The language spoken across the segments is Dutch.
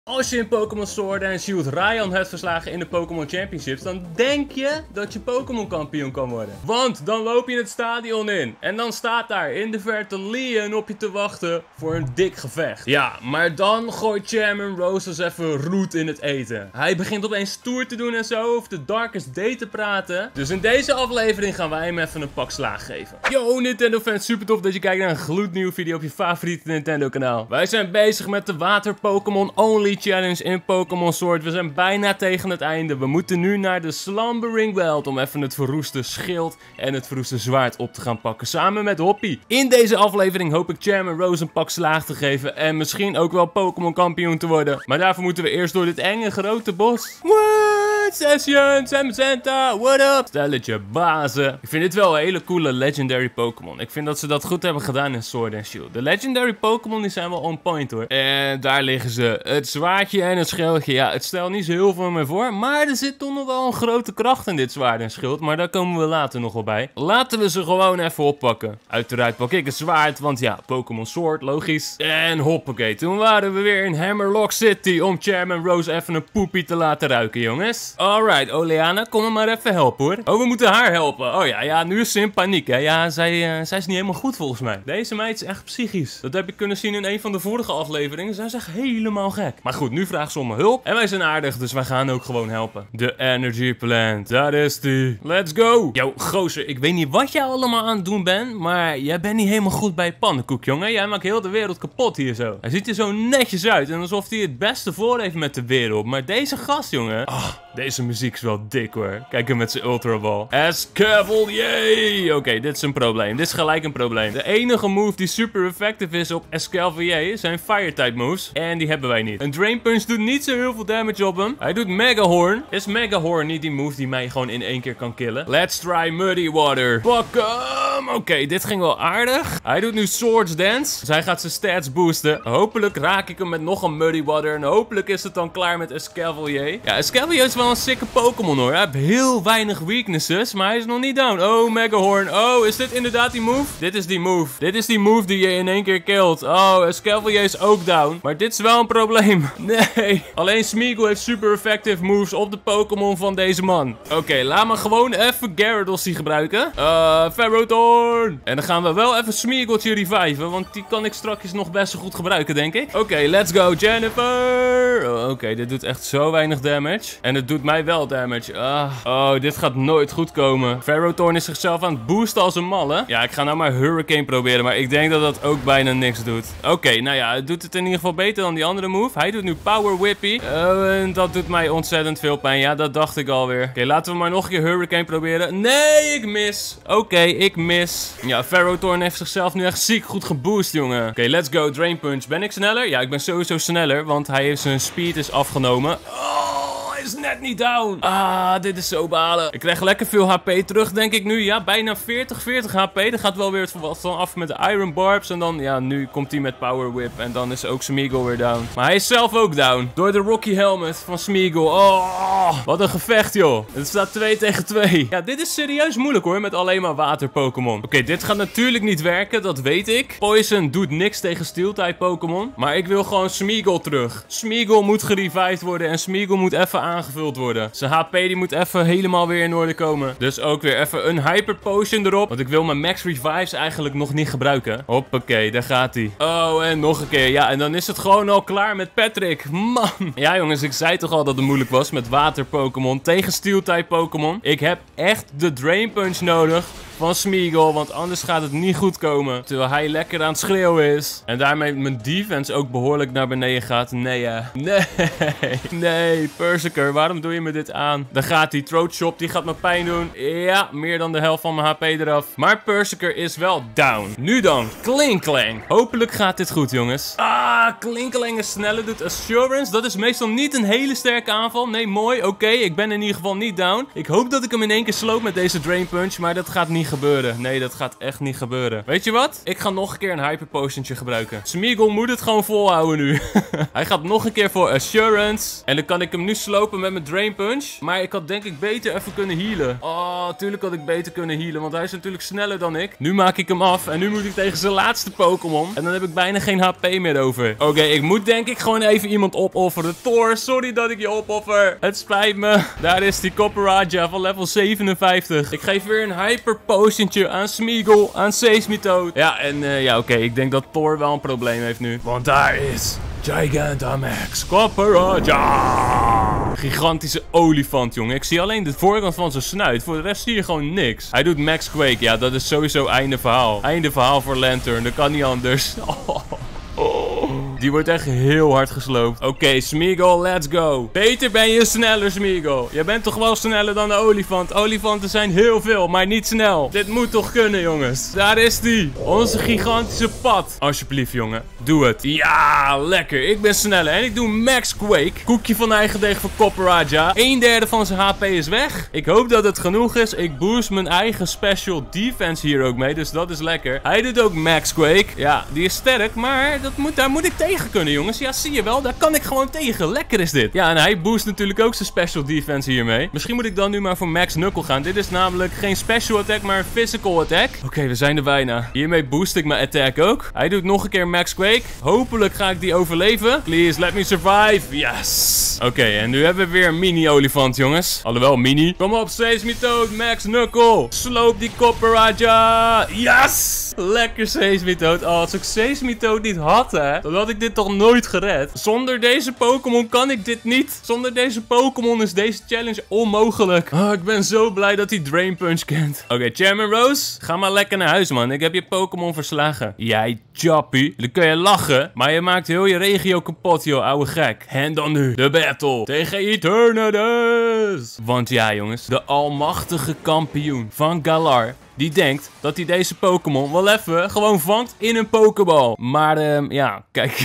Als je in Pokémon Sword and Shield Ryan hebt verslagen in de Pokémon Championships, dan denk je dat je Pokémon kampioen kan worden. Want dan loop je het stadion in en dan staat daar in de verte Leon op je te wachten voor een dik gevecht. Ja, maar dan gooit Chairman Rose dus even roet in het eten. Hij begint opeens stoer te doen en zo over de Darkest Day te praten. Dus in deze aflevering gaan wij hem even een pak slaag geven. Yo Nintendo fans, super tof dat je kijkt naar een gloednieuwe video op je favoriete Nintendo kanaal. Wij zijn bezig met de water Pokémon Only Challenge in Pokémon Sword. We zijn bijna tegen het einde. We moeten nu naar de Slumbering Belt om even het verroeste schild en het verroeste zwaard op te gaan pakken. Samen met Hoppy. In deze aflevering hoop ik Chairman Rose een pak slaag te geven. En misschien ook wel Pokémon kampioen te worden. Maar daarvoor moeten we eerst door dit enge grote bos. What? Session, Samazenta, what up? Stelletje bazen. Ik vind dit wel een hele coole legendary Pokémon. Ik vind dat ze dat goed hebben gedaan in Sword and Shield. De legendary Pokémon die zijn wel on point hoor. En daar liggen ze. Het zwaardje en het schildje. Ja, het stelt niet zo heel veel meer voor. Maar er zit toch nog wel een grote kracht in dit zwaard en schild. Maar daar komen we later nog wel bij. Laten we ze gewoon even oppakken. Uiteraard pak ik het zwaard. Want ja, Pokémon Sword, logisch. En hoppakee. Toen waren we weer in Hammerlock City. Om Chairman Rose even een poepie te laten ruiken, jongens. Alright, Oleana, kom me maar even helpen hoor. Oh, we moeten haar helpen. Oh ja, nu is ze in paniek hè. Ja, zij is niet helemaal goed volgens mij. Deze meid is echt psychisch. Dat heb ik kunnen zien in een van de vorige afleveringen. Zij is echt helemaal gek. Maar goed, nu vraagt ze om hulp. En wij zijn aardig, dus wij gaan ook gewoon helpen. De Energy Plant, dat is die. Let's go. Yo, gozer, ik weet niet wat jij allemaal aan het doen bent. Maar jij bent niet helemaal goed bij pannenkoek, jongen. Jij maakt heel de wereld kapot hier zo. Hij ziet er zo netjes uit. En alsof hij het beste voor heeft met de wereld. Maar deze gast, jongen. Deze muziek is wel dik hoor. Kijk hem met zijn Ultra Ball. Escavalier! Oké, dit is een probleem. Dit is gelijk een probleem. De enige move die super effectief is op Escavalier zijn Fire-type moves. En die hebben wij niet. Een Drain Punch doet niet zo heel veel damage op hem. Hij doet Mega Horn. Is Mega Horn niet die move die mij gewoon in één keer kan killen? Let's try Muddy Water. Fuck hem! Oké, dit ging wel aardig. Hij doet nu Swords Dance. Dus hij gaat zijn stats boosten. Hopelijk raak ik hem met nog een Muddy Water. En hopelijk is het dan klaar met Escavalier. Ja, Escavalier is wel een sikke Pokémon hoor. Hij heeft heel weinig weaknesses, maar hij is nog niet down. Oh, Mega Horn. Oh, is dit inderdaad die move? Dit is die move. Dit is die move die je in één keer killt. Oh, Escavalier is ook down. Maar dit is wel een probleem. Nee. Alleen Smeagol heeft super effective moves op de Pokémon van deze man. Oké, laat me gewoon even Gyarados gebruiken. Ferrothorn. En dan gaan we wel even Smeagoltje reviven, want die kan ik straks nog best wel goed gebruiken, denk ik. Oké, let's go, Jennifer. Oké, dit doet echt zo weinig damage. En het doet mij wel damage. Oh, dit gaat nooit goed komen. Ferrothorn is zichzelf aan het boosten als een malle. Ja, ik ga nou maar Hurricane proberen, maar ik denk dat dat ook bijna niks doet. Oké, nou ja, het doet het in ieder geval beter dan die andere move. Hij doet nu Power Whippy. En dat doet mij ontzettend veel pijn. Ja, dat dacht ik alweer. Oké, laten we maar nog een keer Hurricane proberen. Nee, ik mis. Oké, ik mis. Ja, Ferrothorn heeft zichzelf nu echt ziek goed geboost, jongen. Oké, let's go. Drain Punch. Ben ik sneller? Ja, ik ben sowieso sneller, want hij heeft zijn speed is afgenomen. Is net niet down. Dit is zo balen. Ik krijg lekker veel HP terug, denk ik nu. Ja, bijna 40 HP. Dan gaat wel weer wat van af met de Iron Barbs. En dan, ja, nu komt hij met Power Whip. En dan is ook Smeagol weer down. Maar hij is zelf ook down. Door de Rocky Helmet van Smeagol. Oh, wat een gevecht, joh. Het staat 2 tegen 2. Ja, dit is serieus moeilijk, hoor. Met alleen maar water Pokémon. Oké, dit gaat natuurlijk niet werken. Dat weet ik. Poison doet niks tegen Steel-type Pokémon. Maar ik wil gewoon Smeagol terug. Smeagol moet gerevived worden. En Smeagol moet even aangevuld worden. Zijn HP die moet even helemaal weer in orde komen. Dus ook weer even een Hyper Potion erop. Want ik wil mijn Max Revives eigenlijk nog niet gebruiken. Hoppakee, daar gaat hij. Oh, en nog een keer. Ja, en dan is het gewoon al klaar met Patrick. Man. Ja, jongens, ik zei toch al dat het moeilijk was met water Pokémon tegen Steel-type Pokémon. Ik heb echt de Drain Punch nodig van Smeagol, want anders gaat het niet goed komen. Terwijl hij lekker aan het schreeuwen is. En daarmee mijn defense ook behoorlijk naar beneden gaat. Nee, Persiker, waarom doe je me dit aan? Daar gaat die Throat Chop, die gaat me pijn doen. Ja, meer dan de helft van mijn HP eraf. Maar Persiker is wel down. Nu dan, Klinklang. Hopelijk gaat dit goed, jongens. Klinklang is sneller, doet Assurance. Dat is meestal niet een hele sterke aanval. Nee, mooi, oké, ik ben in ieder geval niet down. Ik hoop dat ik hem in één keer sloop met deze Drain Punch, maar dat gaat niet gebeuren. Nee, dat gaat echt niet gebeuren. Weet je wat? Ik ga nog een keer een Hyper Potiontje gebruiken. Smeagol moet het gewoon volhouden nu. Hij gaat nog een keer voor Assurance. En dan kan ik hem nu slopen met mijn Drain Punch. Maar ik had denk ik beter even kunnen healen. Oh, tuurlijk had ik beter kunnen healen. Want hij is natuurlijk sneller dan ik. Nu maak ik hem af. En nu moet ik tegen zijn laatste Pokémon. En dan heb ik bijna geen HP meer over. Oké, ik moet denk ik gewoon even iemand opofferen. Thor, sorry dat ik je opoffer. Het spijt me. Daar is die Copper Raja van level 57. Ik geef weer een hyper potiontje aan Smeagol, aan Seismitoad. Ja, en ja, oké, ik denk dat Thor wel een probleem heeft nu. Want daar is Gigantamax Copper Raja. Gigantische olifant, jongen. Ik zie alleen de voorkant van zijn snuit. Voor de rest zie je gewoon niks. Hij doet Max Quake. Ja, dat is sowieso einde verhaal. Einde verhaal voor Lantern. Dat kan niet anders. Die wordt echt heel hard gesloopt. Oké, Smeagol, let's go. Beter ben je sneller, Smeagol. Je bent toch wel sneller dan de olifant. Olifanten zijn heel veel, maar niet snel. Dit moet toch kunnen, jongens. Daar is die. Onze gigantische pad. Alsjeblieft, jongen. Doe het. Ja, lekker. Ik ben sneller. En ik doe Max Quake. Koekje van eigen deeg voor Copper Raja. 1/3 van zijn HP is weg. Ik hoop dat het genoeg is. Ik boost mijn eigen special defense hier ook mee. Dus dat is lekker. Hij doet ook Max Quake. Ja, die is sterk. Maar daar moet ik tegen kunnen, jongens. Ja, zie je wel. Daar kan ik gewoon tegen. Lekker is dit. Ja, en hij boost natuurlijk ook zijn special defense hiermee. Misschien moet ik dan nu maar voor Max Knuckle gaan. Dit is namelijk geen special attack, maar een physical attack. Oké, we zijn er bijna. Hiermee boost ik mijn attack ook. Hij doet nog een keer Max Quake. Hopelijk ga ik die overleven. Please, let me survive. Yes. Oké, en nu hebben we weer een mini-olifant, jongens. Alhoewel, mini. Kom op, Seismitoad, Max Knuckle. Sloop die Copper Raja. Yes. Lekker Seismitoad. Oh, als ik Seismitoad niet had, hè, dan had ik dit toch nooit gered. Zonder deze Pokémon kan ik dit niet. Zonder deze Pokémon is deze challenge onmogelijk. Oh, ik ben zo blij dat hij Drain Punch kent. Oké, Chairman Rose, ga maar lekker naar huis, man. Ik heb je Pokémon verslagen. Jij Chappie. Dan kun je lachen, maar je maakt heel je regio kapot, joh, ouwe gek. En dan nu de battle tegen Eternatus. Want ja, jongens, de almachtige kampioen van Galar, die denkt dat hij deze Pokémon wel even gewoon vangt in een Pokéball. Maar, ja, kijk.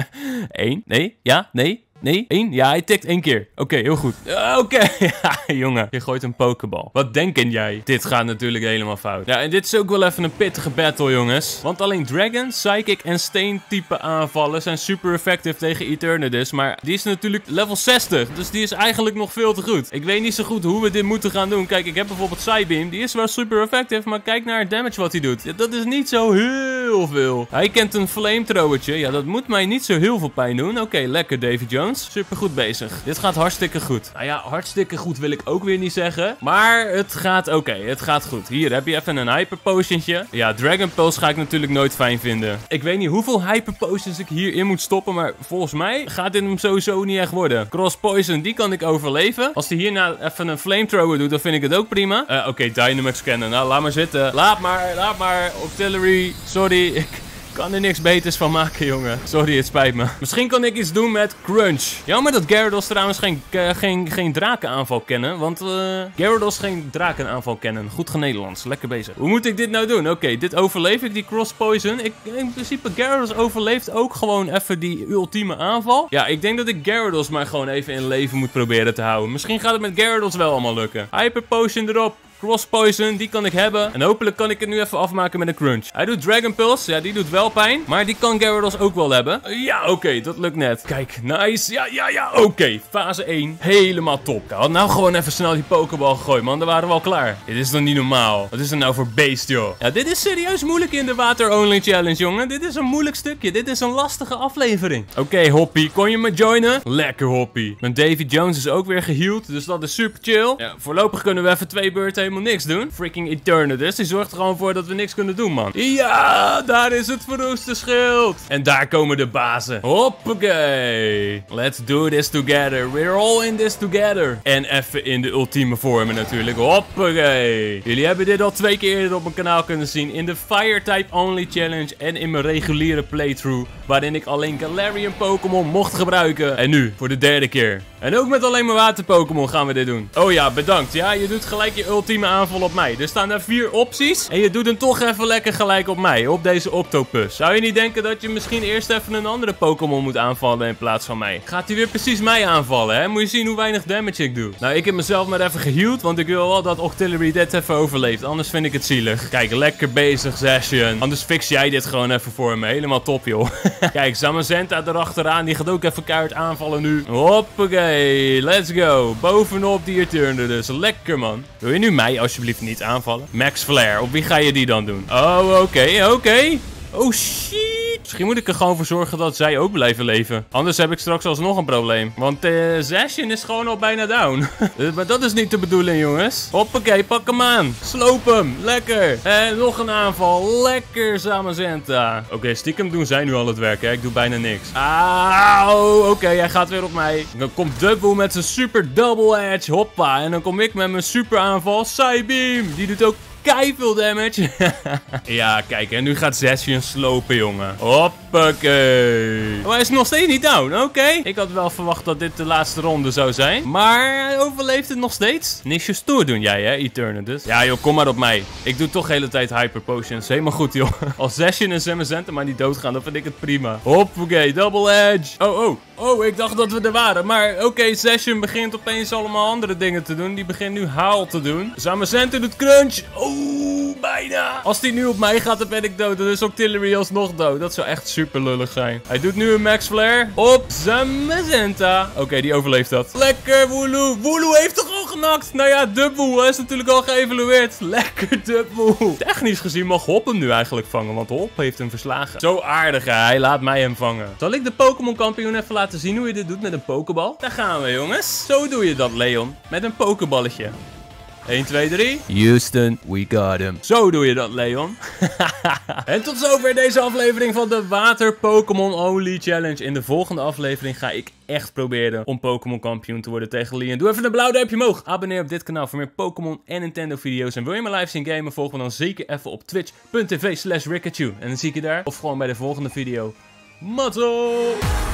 1, nee, ja, nee. Nee, 1? Ja, hij tikt 1 keer. Oké, heel goed. Oké, ja, jongen. Je gooit een pokeball. Wat denken jij? Dit gaat natuurlijk helemaal fout. Ja, en dit is ook wel even een pittige battle, jongens. Want alleen Dragon, Psychic en Steen-type aanvallen zijn super effectief tegen Eternatus. Maar die is natuurlijk level 60. Dus die is eigenlijk nog veel te goed. Ik weet niet zo goed hoe we dit moeten gaan doen. Kijk, ik heb bijvoorbeeld Psybeam. Die is wel super effectief. Maar kijk naar het damage wat hij doet. Ja, dat is niet zo heel veel. Hij kent een flamethrowertje. Ja, dat moet mij niet zo heel veel pijn doen. Oké, lekker, Davy Jones. Super goed bezig. Dit gaat hartstikke goed. Nou ja, hartstikke goed wil ik ook weer niet zeggen. Maar het gaat oké. Het gaat goed. Hier heb je even een hyper potiontje. Ja, Dragon Pulse ga ik natuurlijk nooit fijn vinden. Ik weet niet hoeveel hyper potions ik hierin moet stoppen. Maar volgens mij gaat dit hem sowieso niet echt worden. Cross Poison, die kan ik overleven. Als hij hierna even een flamethrower doet, dan vind ik het ook prima. Oké, Dynamax Cannon. Nou, laat maar zitten. Laat maar. Artillery. Sorry, ik kan er niks beters van maken, jongen. Sorry, het spijt me. Misschien kan ik iets doen met Crunch. Jammer dat Gyarados trouwens geen drakenaanval kennen. Want Gyarados geen drakenaanval kennen. Goed genederlands. Lekker bezig. Hoe moet ik dit nou doen? Oké, dit overleef ik, die Cross Poison. In principe, Gyarados overleeft ook gewoon even die ultieme aanval. Ja, ik denk dat ik Gyarados maar gewoon even in leven moet proberen te houden. Misschien gaat het met Gyarados wel allemaal lukken. Hyper Potion erop. Cross Poison, die kan ik hebben. En hopelijk kan ik het nu even afmaken met een Crunch. Hij doet Dragon Pulse. Ja, die doet wel pijn. Maar die kan Gyarados ook wel hebben. Ja, oké, dat lukt net. Kijk, nice. Ja. Oké, fase 1. Helemaal top. Ik had nou gewoon even snel die Pokéball gegooid, man. Dan waren we al klaar. Dit is toch niet normaal? Wat is er nou voor beest, joh? Ja, dit is serieus moeilijk in de Water Only Challenge, jongen. Dit is een moeilijk stukje. Dit is een lastige aflevering. Oké, Hoppy. Kon je me joinen? Lekker, Hoppy. Mijn Davy Jones is ook weer geheeld. Dus dat is super chill. Ja, voorlopig kunnen we even 2 beurten helemaal niks doen. Freaking Eternatus. Die zorgt er gewoon voor dat we niks kunnen doen, man. Ja, daar is het verroeste schild. En daar komen de bazen. Hoppakee. Let's do this together. We're all in this together. En even in de ultieme vormen natuurlijk. Hoppakee. Jullie hebben dit al 2 keer eerder op mijn kanaal kunnen zien. In de Fire-type Only Challenge en in mijn reguliere playthrough. Waarin ik alleen Galarian Pokémon mocht gebruiken. En nu, voor de 3e keer. En ook met alleen maar water Pokémon gaan we dit doen. Oh ja, bedankt. Ja, je doet gelijk je ultieme aanval op mij. Er staan daar 4 opties. En je doet hem toch even lekker gelijk op mij. Op deze Octopus. Zou je niet denken dat je misschien eerst even een andere Pokémon moet aanvallen in plaats van mij? Gaat hij weer precies mij aanvallen, hè? Moet je zien hoe weinig damage ik doe. Nou, ik heb mezelf maar even geheeld. Want ik wil wel dat Octillery dit even overleeft. Anders vind ik het zielig. Kijk, lekker bezig, Zacian. Anders fix jij dit gewoon even voor me. Helemaal top, joh. Kijk, Zamazenta erachteraan. Die gaat ook even keihard aanvallen nu. Hoppakee. Let's go. Bovenop die Eternatus. Lekker, man. Wil je nu mij alsjeblieft niet aanvallen? Max Flare. Op wie ga je die dan doen? Oh, oké. Oh, shit. Misschien moet ik er gewoon voor zorgen dat zij ook blijven leven. Anders heb ik straks alsnog een probleem. Want Zacian is gewoon al bijna down. Maar dat is niet de bedoeling, jongens. Hoppakee, pak hem aan. Sloop hem. Lekker. En nog een aanval. Lekker, Zamazenta. Oké, stiekem doen zij nu al het werk, hè. Ik doe bijna niks. Auw. Oké, hij gaat weer op mij. Dan komt Dubwool met zijn super double edge. Hoppa. En dan kom ik met mijn super aanval. Psybeam. Die doet ook keiveel damage. Ja, kijk. En nu gaat Zacian slopen, jongen. Hoppakee. Oh, hij is nog steeds niet down. Oké. Ik had wel verwacht dat dit de laatste ronde zou zijn. Maar hij overleeft het nog steeds. Niks je stoer doen jij, hè, Eternatus. Ja, joh, kom maar op mij. Ik doe toch de hele tijd hyper potions. Helemaal goed, joh. Als Zacian en Zamazenta maar niet doodgaan, dan vind ik het prima. Hoppakee. Double edge. Oh, ik dacht dat we er waren. Maar oké, Zacian begint opeens allemaal andere dingen te doen. Die begint nu haal te doen. Zamazenta doet crunch. Oeh, bijna. Als die nu op mij gaat, dan ben ik dood. Dan is Octillery alsnog dood. Dat zou echt super lullig zijn. Hij doet nu een max flare op Zamazenta. Oké, die overleeft dat. Lekker, Wooloo. Wooloo heeft toch al genakt? Nou ja, Dubwool is natuurlijk al geëvalueerd. Lekker, Dubwool. Technisch gezien mag Hop hem nu eigenlijk vangen, want Hop heeft hem verslagen. Zo aardig, hè? Hij laat mij hem vangen. Zal ik de Pokémon kampioen even laten zien hoe je dit doet met een pokebal? Daar gaan we, jongens. Zo doe je dat, Leon. Met een pokeballetje. 1, 2, 3. Houston, we got him. Zo doe je dat, Leon. En tot zover deze aflevering van de Water Pokémon Only Challenge. In de volgende aflevering ga ik echt proberen om Pokémon kampioen te worden tegen Leon. Doe even een blauw duimpje omhoog. Abonneer op dit kanaal voor meer Pokémon en Nintendo video's. En wil je me live zien gamen, volg me dan zeker even op twitch.tv/Rikachu. En dan zie ik je daar. Of gewoon bij de volgende video. Mazzel!